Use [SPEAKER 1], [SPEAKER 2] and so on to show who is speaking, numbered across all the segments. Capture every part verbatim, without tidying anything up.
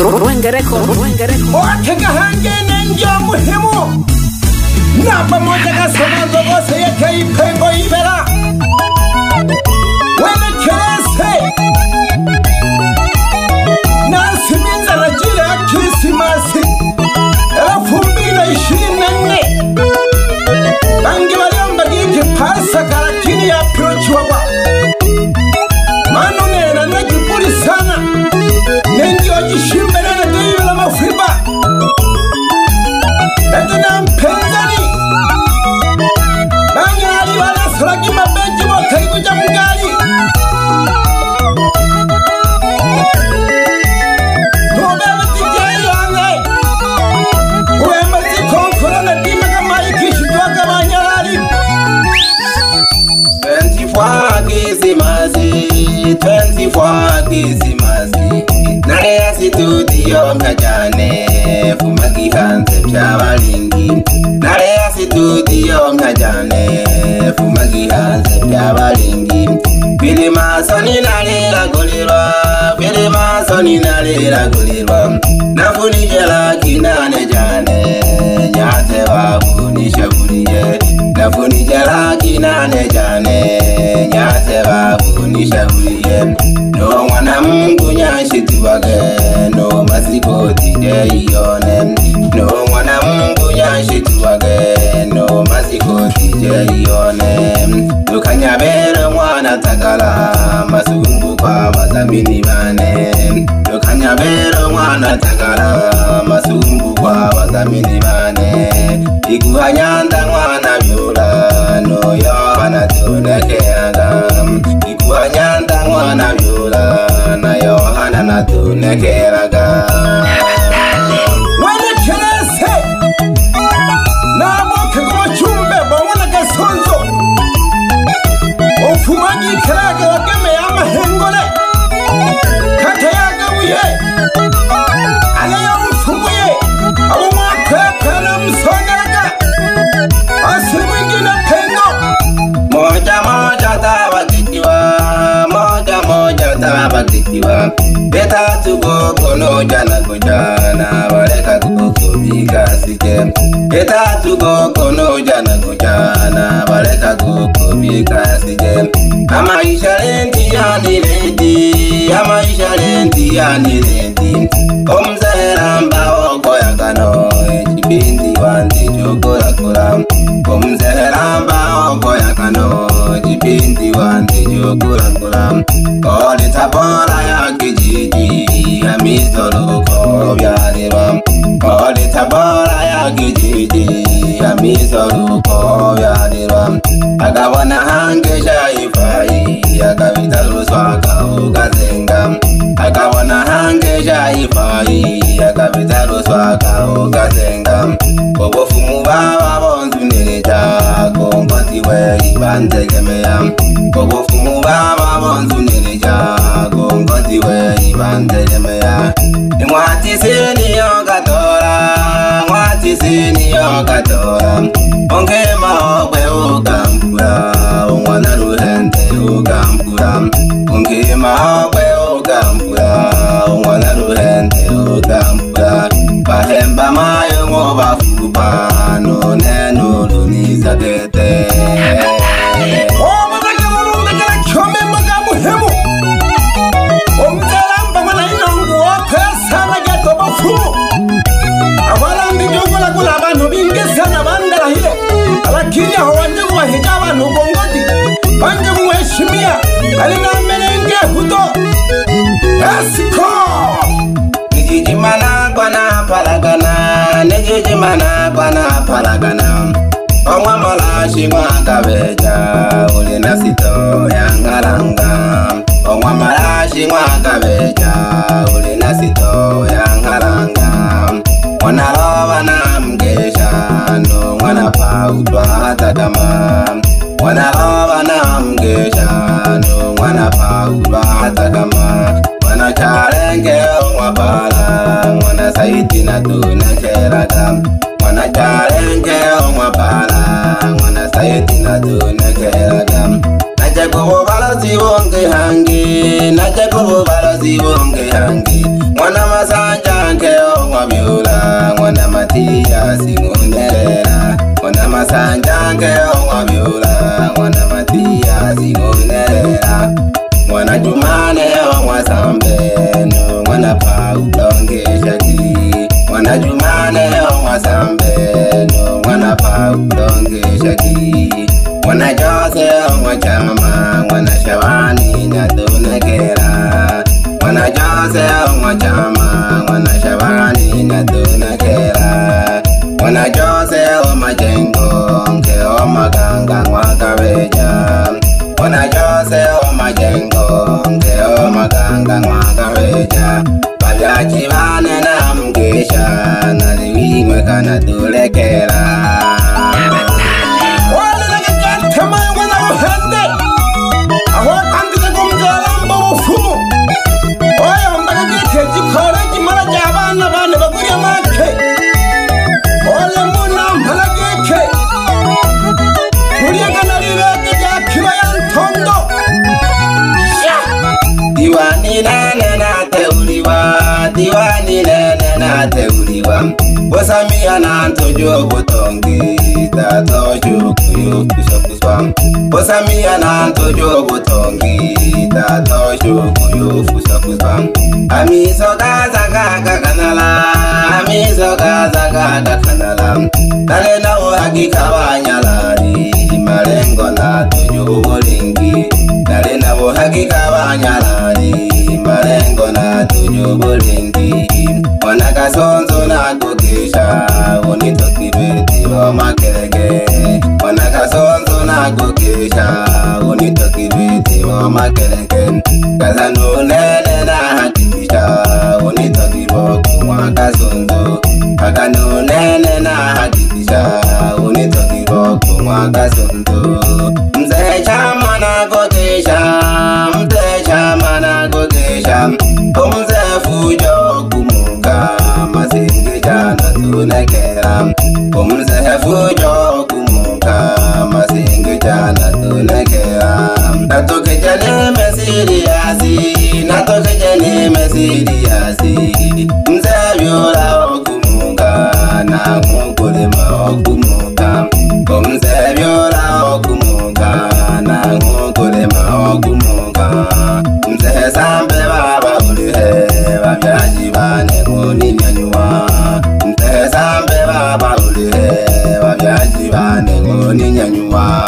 [SPEAKER 1] Ruenge Record, Ruenge Record.
[SPEAKER 2] Otega hange nenja muhimu. Na pamoja kasema zogose yake ipengo ibera. Wene kerese. Na siminza na jile ya Krisimasi. Elfu mbili na ishirini na nne. Bangi waliomba giki pasa karakini ya approach wapa. Manu nena na kipuri sana. Nengi wajishimbe nena deiwe la mafiba. Etina mpenzani. Bangi hali wala salagi mabeji wakaiku jamugali. Nubewa tijai yange. Uwema zikonkula na dima kama ikishituaka wanyalari.
[SPEAKER 3] twenty-four Kisimazi, twenty-four Kisimazi. Nare ya studio mkajane, fumagi hanse pyabalingi. Nare ya studio mkajane, fumagi hanse pyabalingi. Pili masoni nare la gulirwa, pili masoni nare la gulirwa. Nafuni jela kinane jane, nyate wabu nishabuliye. Nafuni jela kinane jane, nyate babu nishabuliye. No mwana mungu nyashitu wage, no masiko tije iyone. No mwana mungu nyashitu wage, no masiko tije iyone. Tukanyabere mwana takala, masungu kwa mazamini bane. Tukanyabere mwana takala, masungu kwa mazamini bane. Ikuhanyanda mwana vyola, no yohana tunekeaga. Ikuhanyanda mwana vyola, na yohana na tunekeaga.
[SPEAKER 2] Wene kerese. Na moke kuma chumbe bawana gasonzo. Ofumanyi keraga wakeme ya mahengole. Kata yaga uye. Alaya ufumuye. Abu mwakwe na msongaraga. Asi mwingine pengo.
[SPEAKER 3] Moja moja tawa kitiwa, moja moja tawa kitiwa. Beta tugo kono jana kujana, waleka kuko bika sike. Beta tugo kono jana kujana, waleka kuko bika sike. Ama isha lenti ya nilenti, ama isha lenti ya nilenti. Omzera mba oko ya kano, jibindi wanti chokora kura. Omzera mba oko ya kano, jibindi wanti chokora kura. Kodi tabora ya kijiji, ya misolo ko vyalirwa. Kodi tabora ya kijiji, ya misolo ko vyalirwa. Agawana hange shaifai, agavita ruswaka ugazenga. Agawana hange shaifai, agavita ruswaka ugazenga. Obofumu baba bonzu nireja, kongoti we ibante kemea. Obofumu baba bonzu nireja, kongoti we ibante kemea. Mwati sini yokatora, mwati sini yokatora. Ongema okwe ukampura, ongwana ruhente ukampura. Ongema okwe ukampura, ongwana ruhente ukampura. Bahemba mayo mo bafupa, no neno luniza tete.
[SPEAKER 2] Oh, mataka marunga chome maga muhimu. Omzeramba wana inongu wako ya sana gato bafumu. Awala ndijongo la kula abantu bingi sana bandara hile. Alakini aho wanje kuwahija abantu bongoti. Wanje kuwaheshimia. Alina menenge huto. Esiko!
[SPEAKER 3] Nijijimana kwa na palagana, nijijimana kwa na palagana. Omwa malashi mwaka beja, uli nasito yangalanga. Omwa malashi mwaka beja, uli nasito yangalanga. Mwana roba na mgesha, no mwana pautwa hata kama. Mwana roba na mgesha, no mwana pautwa hata kama. Mwana charenge omwa pala, mwana saiti na tunekeraga. Mwana charenge omwa pala, mwana saiti na tunekeraga. Naje kubo balozi wonge hangi, naje kubo balozi wonge hangi. Mwana masanja sanjanke omwa biula mwana matia singunerera mwana masanjanke omwa biula mwana matia singunerera mwana jumane omwa sambeno mwana paulo ngeshaki mwana jumane omwa sambeno mwana paulo ngeshaki mwana jose omwa chama mwana shabani natunekera mwana jose omwa chama mwana shabani natunekera mwana jose omwa jengo nke omwa ganga mwakabeja mwana jose omwa jengo nke omwa ganga mwakabeja babyachi bane na mgesha naliwimwe kana tulekera Diwani nene na teuliwa, diwani nene na teuliwa. Bosamia na ntojo botongi, tato shukuyu kushakuswa. Bosamia na ntojo botongi, tato shukuyu kushakuswa. Amiso kaza kaka kanala, amiso kaza kaka kanala. Tale na uhakika wanyalari, malengo na tojo bolingi. Tale na uhakika wanyalari, malengo na tojo bolingi. Wanaka sonzo na kukisha, unitokibeti wa makelege. Wanaka sonzo na kukisha, unitokibeti wa makelege. Kaza nunene na hakikisha, unitokiboku waka sonzo. Kaka nunene na hakikisha, unitokiboku waka sonzo. Mzee chama na kukisha, mzee chama na kukisha. Mzee fujo kumuka, masingi jana tunekera. Mzee fujo kumuka, masingi jana tunekera. Natoke jane mesiriasi, natoke jane mesiriasi. Mzee vyola okumuka, na mukulima okumuka. Mzee vyola okumuka, na mukulima okumuka. Mzee sambe baba ulihe, babyaji bane ngoni nyanyua. Mzee sambe baba ulihe, babyaji bane ngoni nyanyua.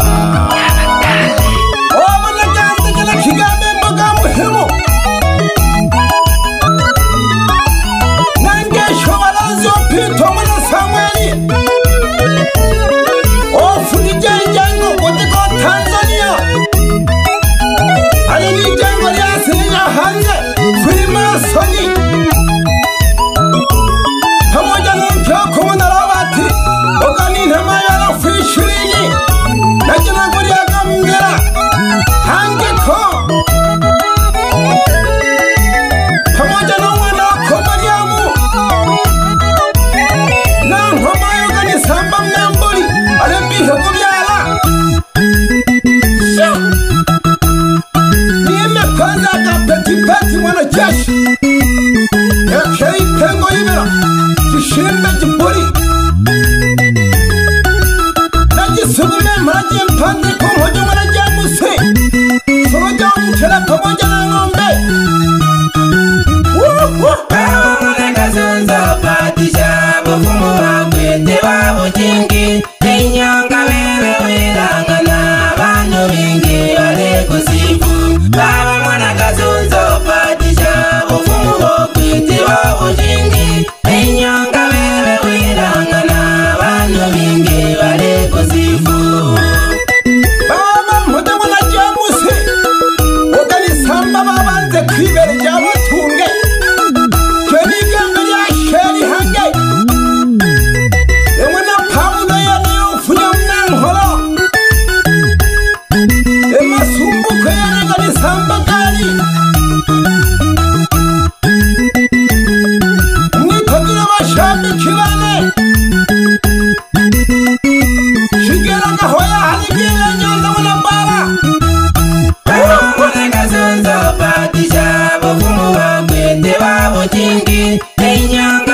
[SPEAKER 3] Jingi, hey,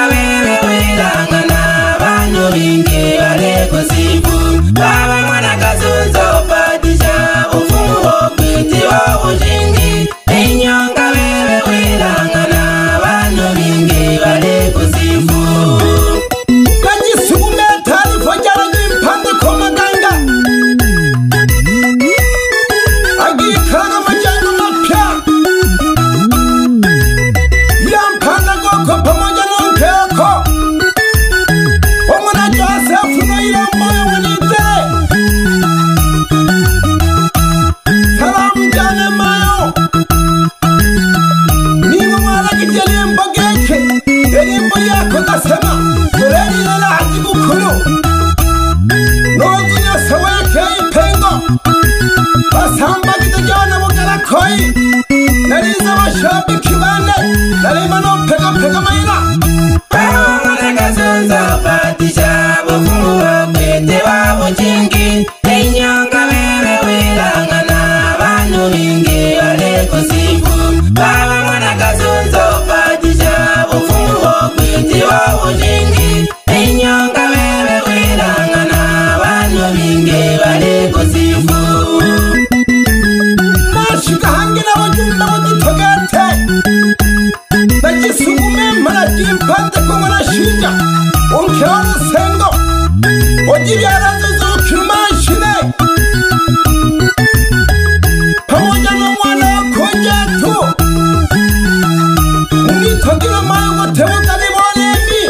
[SPEAKER 2] nyimbo yako kasema Doreni lala hajibu kulu Nozu nyasa weke ipengo Basamba kitajana wakala koi Nariza washabi kibane Narima no peka peka maina
[SPEAKER 3] Bawa mwana zonzo patisha Bufungu wakwete wa uchingi Enyonga wewe wilangana Banu mingi wale kusifu Bawa mwana zonzo patisha Bufungu wakwete wa uchingi Enyonga wewe wilangana Banu mingi wale kusifu
[SPEAKER 2] Mashika hangi na wajumba waditogete Najisukume mara jimpante kumana shinja Unkeona sengo Ojivyara zuzu kimashine Pamoja na mwana koja tu Unitogila mayo gotemuka ni mwalemi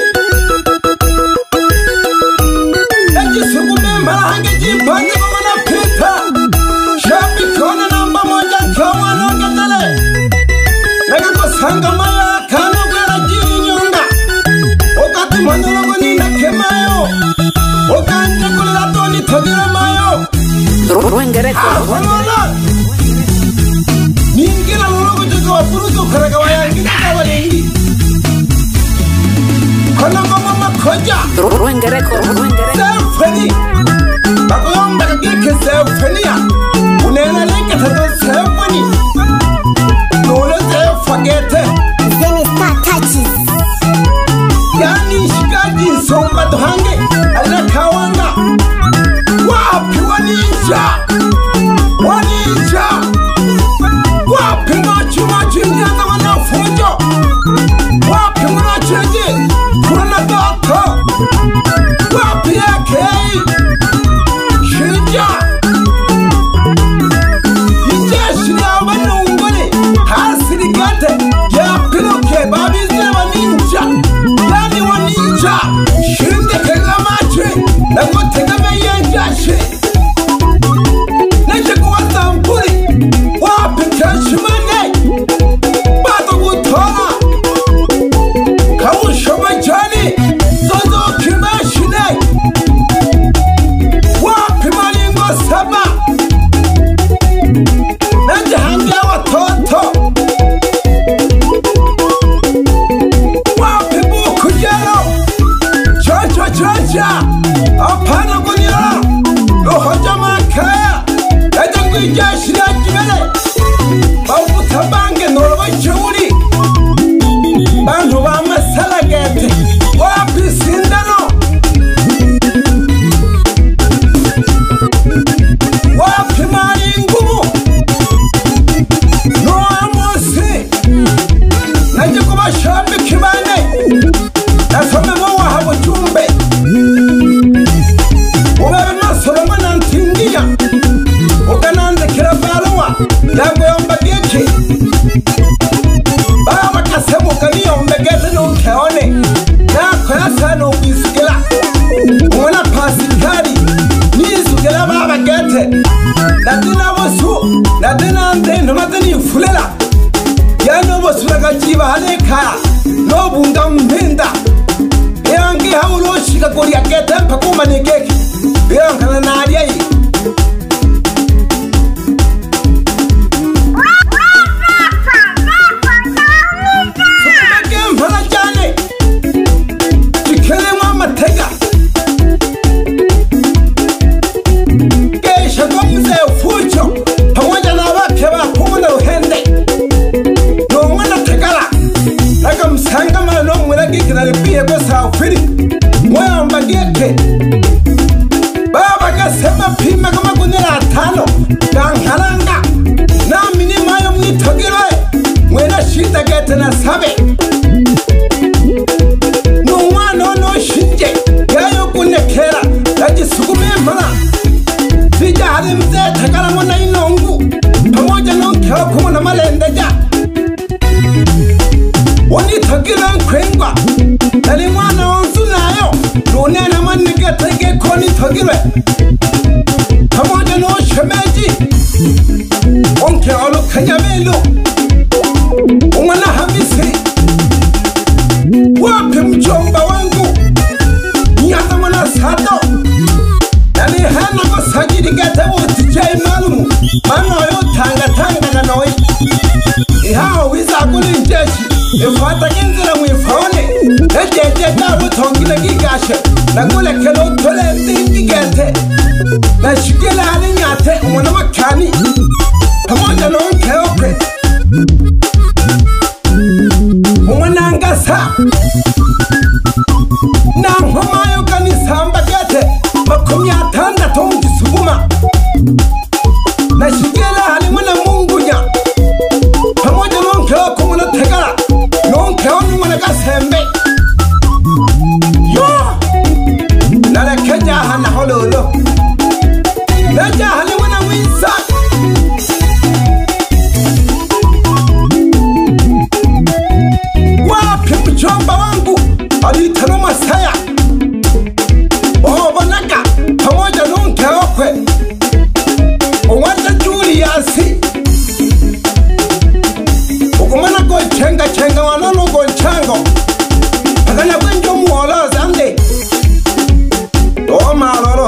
[SPEAKER 2] Najisukume mara hangi jimpante kumana pita Shabi kona namba moja kawa nongetele Naka kusanga maya kano kwera jiri nyonga Okati manologo nina kemayo Okante kulila toni togira mayo
[SPEAKER 1] Ruengereko
[SPEAKER 2] Wanola Ningila lologo jika wapuruzo karaga wayangi Nikawa lengi Kono mama makoja
[SPEAKER 1] Ruengereko Ruengereko
[SPEAKER 2] Sefeni Bakoyomba kagike sefenia Unena leke tato sefeni Nolo sefagete
[SPEAKER 4] Zemi Star Touches.
[SPEAKER 2] Yani shikaji nsomba dohange Alina kawanga Wapi waninja Waninja Wapi machu machu nyanga wanafujo Wapi wanacheji Kuna data Wapi yake Shija Ijeshi ya wanungole Hasirigate Ya piloke babize waninja Yani waninja Shinde kega machi Nango tegame yenjashe Neche kuwa zampuri Wapi kashimane Bato kutora Kawusho majani Zozo kimashine Wapi malingo saba Neche hangia watoto Wapi buku jero Chocho chocha Apana kunyara Lohoja makaya Neche kuijashi na jimele Bavuta bange noroba churi Bantu ba masala gete Wapi sindano Wapi mari ngumu No amosi Naje kuba shabi kibane Nasome mwa habo chumbe Ubebe masoro mwana ntingia Ugananze kira baruwa Yango yomba geki Baba kasemu kaniyo mbegete nukeone Nako yasa nubisigila Mwana pasikari Nisugila baba gete Nadina wasu Nadina ande numatani ufulela Yano wasu laga jiba haleka Nobunga mbinda Yangi haulo shika kuri ya gete Mpakuma ni keki Yangi na nadiai Sukubeke mpala jane Chikele mama tega Kesha gomze ufucho Pamoja na wake wa kumuna uhende Nongwana tegala Naka msanga mano mwela giki na lipiye kwa saufiri Mwaya mbageke Baba kasema pima kama kunira atano Ganghalanga Nami ni mayo mwitogirwe Mwena shita gete na sabe Nungwana ono shinje Yayo kunekera Yaji sukume mpala Sija hali mzee takala mwana inongu Pamoja nonkewa kumuna malendeja Wanitogira nkwengwa Nali mwana onsu nayo Nunena manigete geko nitogirwe Pamoja no shemeji Onke olu kanyamelu Umwana hamisi wapi mjomba wangu nyata mwana sato yani hana ko sajiri gata wuti jai malumu mano yo tanga tanga na noi iha wiza kuli njeshi ifata kinzira mwifone ejeje dawo tongile gigashe na kule kelo tole ndingi gete na shikila ali nyate umwana makani pamoja na unkeope umwana ngasa na mhomayo kanisamba gete makumi atandatu mjisuguma na shikila ali mwana mungunya pamoja na unkeope mwana tegala na unkeoni mwana gasembe yo nalekeja hana hololo Naja hali wana wisa wapi mchomba wangu alitano masaya Obonaka pamoja nunke okwe Uwata Juliasi Ukumana go chenga chenga wanono go chango Pagana kwenjo muolo zande O malolo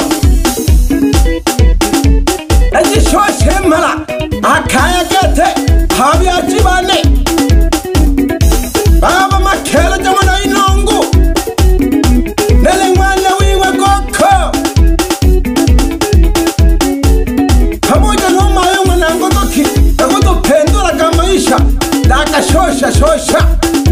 [SPEAKER 2] Ezi shoshe mala akaya gete habi ajibane Baba makela jamana inongu Nele mwana wiwe goko Pamoja noma yunga na ngodoki Nagodo pendura kamaisha Laka shosha shosha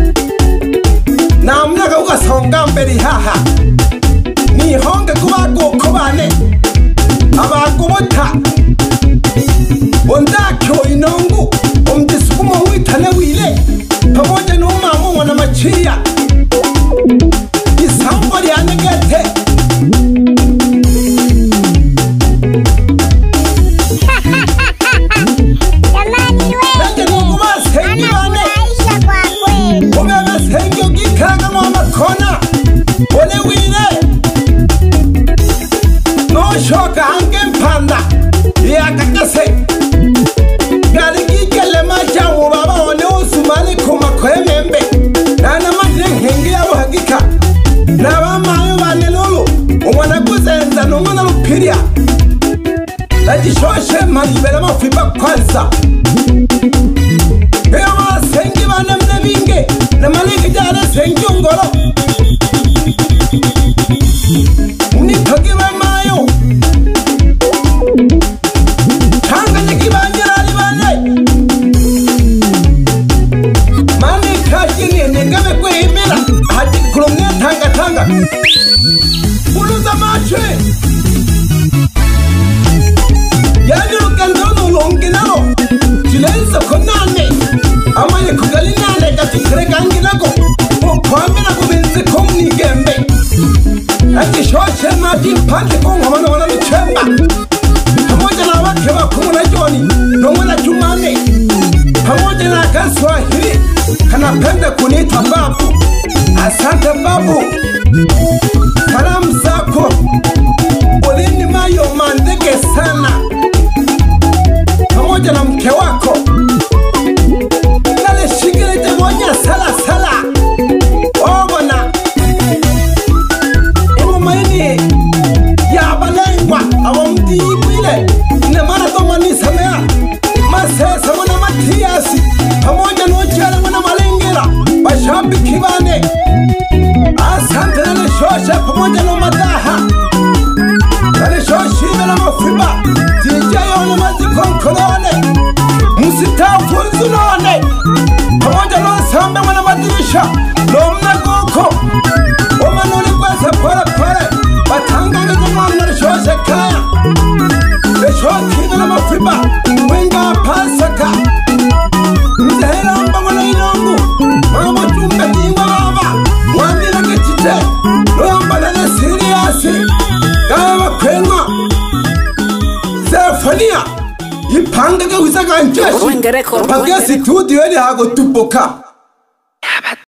[SPEAKER 2] Na mnaga uga songa mbeli haha Ni honga kubago kubane Abagubota Ondakyo inongu Omdisukuma witane wile Pamoja numamu wana machia Isamboli anegete Nanje nunguma sengi wane Umeme sengi ugikaga mwama kona Ole wile No shoka ange mpanda Yakakase Gali kikele macha ubaba one usumali kuma kwemembe Nana madrengengi ya uhagika Nawa mayo bane lulu Umwana kuzenza numana lupiria Lajishoshe malibela mafiba kwanza Ewa sengi bane mnebinge Na maliki jale sengi ungolo Unitogiwe mayo Tanga nikibanyira alibane Mani kashini nengame kwe imila Hati kulumne tanga tanga Uluza mache Yani ukandono ulonginalo Jilenza konane Amanye kugalinane katikere kanginako Ukwamina kubinzi kumni gembe Ati shoshe mati mpante konga wana wana michemba Pamoja na wake wa kumuna joni Nongona jumane Pamoja na kaswahili Kanapenda kunita babu Asante babu Salamu zako Ulini mayo mandege sana Pamoja na mke wako Nale shigile jemonya sala sala Obona Imo maini Ya balengwa Awa mdi ibile Ine mara doma nisamea Masesa wana matiasi Pamoja nojele wana malengera Bashambi kibane Asante nale shosha pamoja na madaha Nale shoshi na mafiba Tijayo wana mazi konkolone Musitafu nzunone Pamoja na sambe wana madirisha Lomna goko Oma nuli kwese pole pole Batanga ngezema nale shosha kaya Shoki na mafiba Wenga pasaka Mzahela mbango na inongu Mama chumbe tingwa baba Mwandi na kichite Lomba nane siriasi Gaya wakwenga Zefania Ipanga ke wisaka njeshi Pagesi studio eli hago tupoka